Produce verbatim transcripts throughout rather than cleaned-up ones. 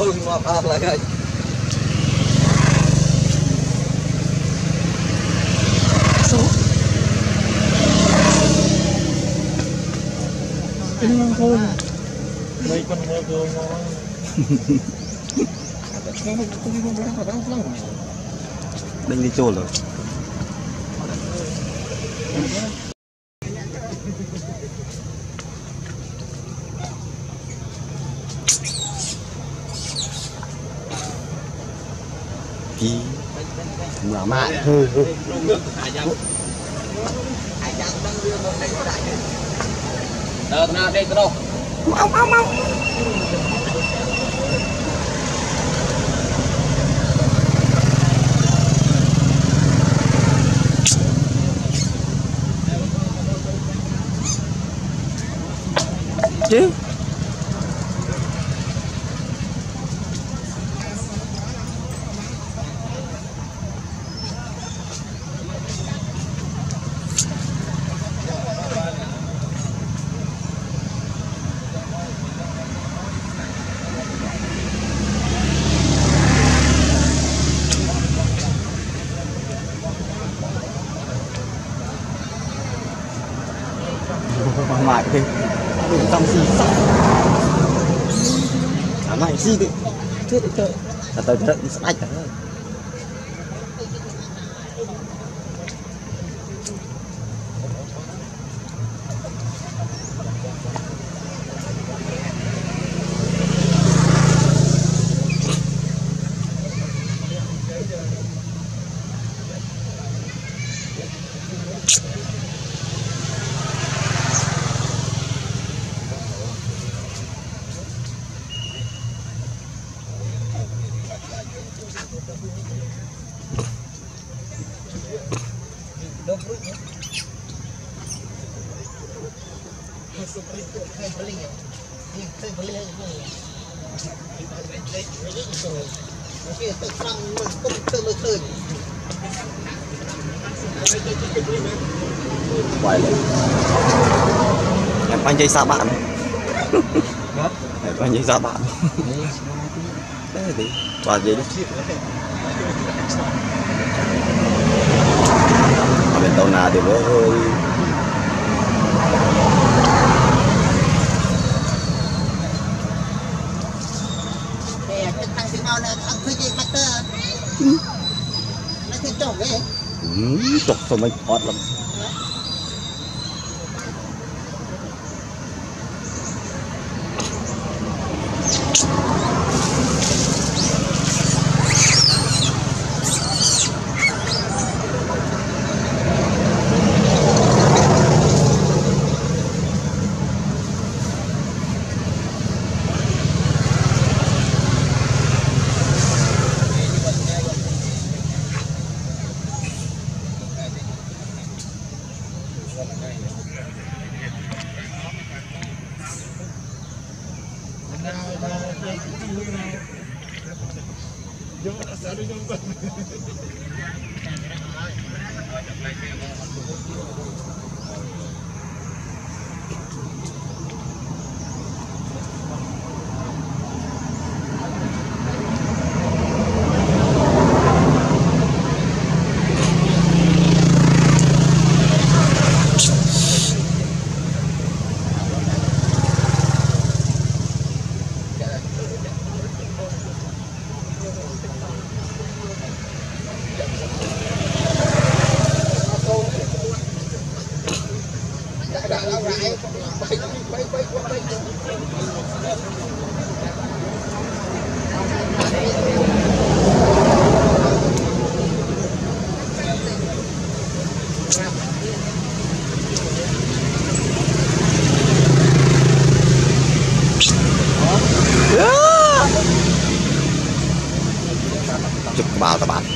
Ôi ngọt à lại rồi. Số. Kinh ngon thôi. Đây con mua đồ ngon. Đừng đi chôn rồi. Gì? Mở mạn thôi. Đâu nào đây đâu. Mau mau mau. Chứ mãi thế trong xì sạch à mày xì đi chết đi chơi là tao trận sạch cả quay lại em quanh dây xa bạn em quanh dây xa bạn đấy thì toàn gì đấy ở bên tàu nào thì nó hơi chọc sao mình hot lắm chụp bao các bạn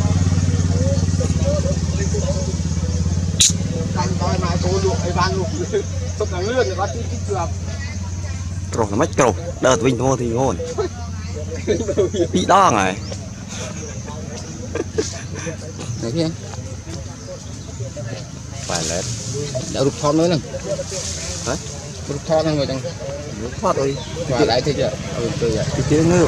coi mai cô luộc ai ban luộc sốt là lươn thì có tí tí chuột rồi nó mất rồi đợt vinh thôi thì ngon bị đo này đấy kia phải lên đã rụt thon nữa nè đấy rụt thon rồi chẳng rụt thoát rồi và lại thế chưa ừ tôi vậy cái tiếng nữa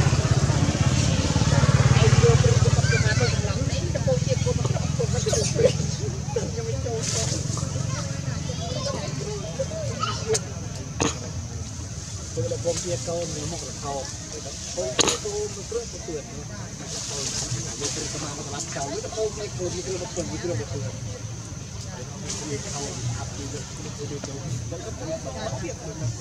con kia câu nếu một lần câu câu câu câu một cước một tuyển câu một cước cái mà một lần câu nó câu mấy câu một cước một tuyển một cước một tuyển câu áp đi được đi được vẫn có thể bắt việc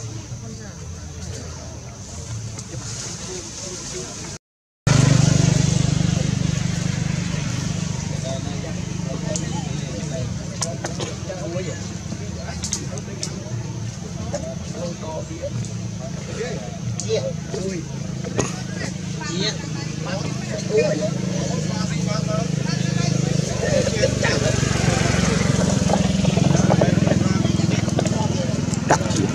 cắt gì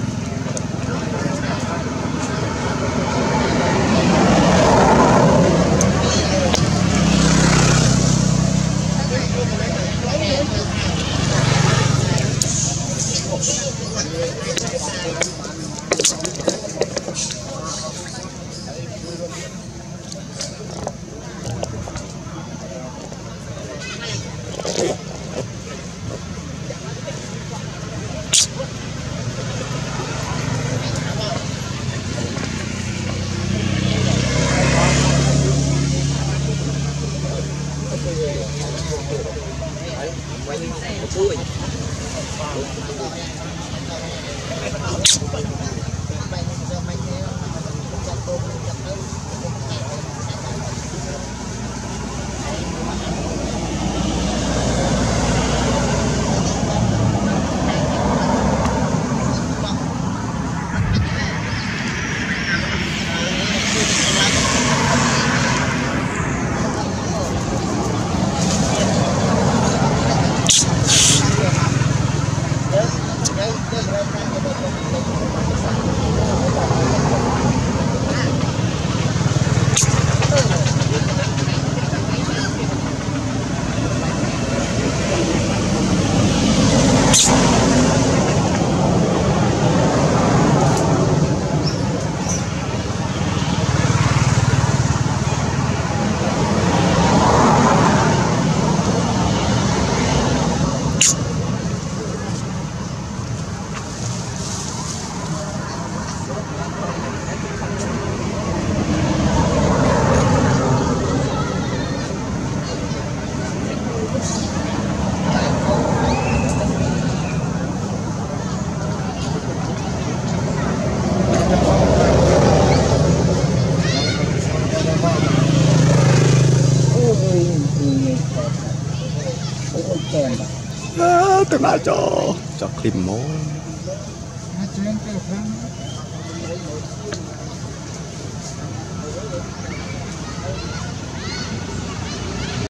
tôi đã cho cho kìm mố